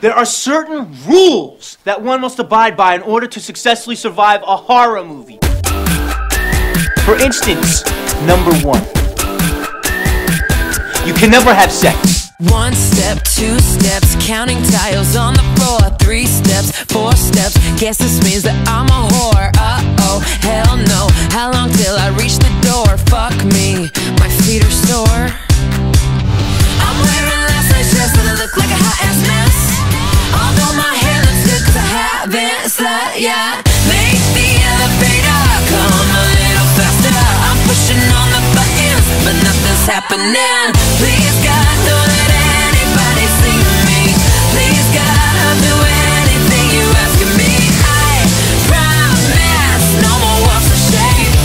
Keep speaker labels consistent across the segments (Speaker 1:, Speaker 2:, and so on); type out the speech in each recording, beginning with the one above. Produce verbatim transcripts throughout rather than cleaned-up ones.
Speaker 1: There are certain rules that one must abide by in order to successfully survive a horror movie. For instance, number one. You can never have sex.
Speaker 2: One step, two steps, counting tiles on the floor. Three steps, four steps, guess this means that I'm a whore. Uh-oh, hell no, how long till I reach the door? Fuck me, my feet are sore. I'm wearing last night's dress and I look like a hot ass mess. Although my hair looks good cause I haven't slept yet. Make the elevator come a little faster. I'm pushing on the buttons, but nothing's happening. Please God, don't let anybody see me. Please God, I'll do anything you ask of me. I promise no more walks of shame.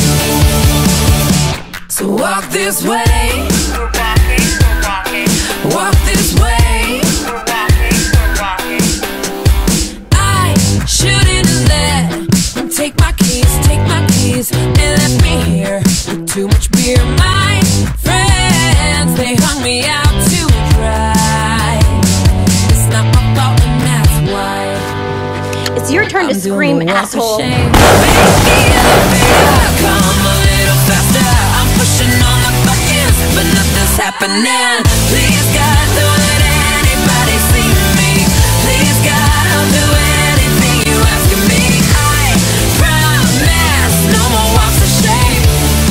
Speaker 2: So walk this way.
Speaker 3: We're walking, we're walking.
Speaker 2: Walk this way.
Speaker 3: We're walking, we're walking.
Speaker 2: I shouldn't let them take my keys, take my keys, and left me here with too much beer. My friends, they hung me out to dry. It's not my fault and that's why
Speaker 4: It's your turn
Speaker 2: I'm
Speaker 4: to scream,
Speaker 2: doing the walk of
Speaker 4: asshole.
Speaker 2: shame. Make the elevator come a little faster. I'm pushing on the buttons, but nothing's happening. Please God, don't let anybody see me. Please God, I'll do anything you ask of me. I promise no more walks of shame.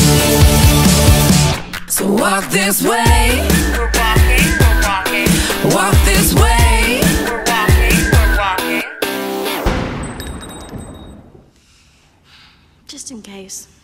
Speaker 2: So walk this way.
Speaker 3: We're walking, we're walking.
Speaker 2: Walk this way.
Speaker 3: We're walking, we're walking.
Speaker 4: Just in case.